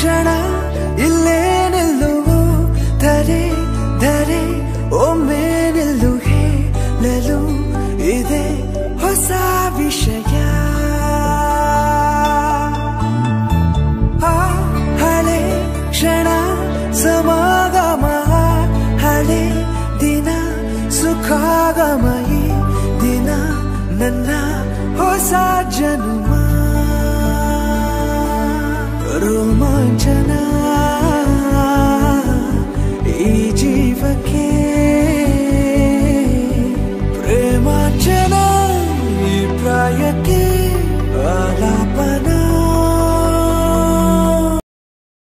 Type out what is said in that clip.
ಕ್ಷಣ ಇಲ್ಲೇ ನಿಲ್ಲುವು ಧರೆ ಧರೆ ಒಮ್ಮೆ ನಿಲ್ಲು ಹೇಳಲು ಇದೆ ಹೊಸ ವಿಷಯ ಹಳೆ ಕ್ಷಣ ಸಮಾಗಮ ಹಳೆ ದಿನ ಸುಖಾಗಮಯಿ ದಿನ ನನ್ನ ಹೊಸ ಜನ್ಮ ರೋಮಾಂಚನ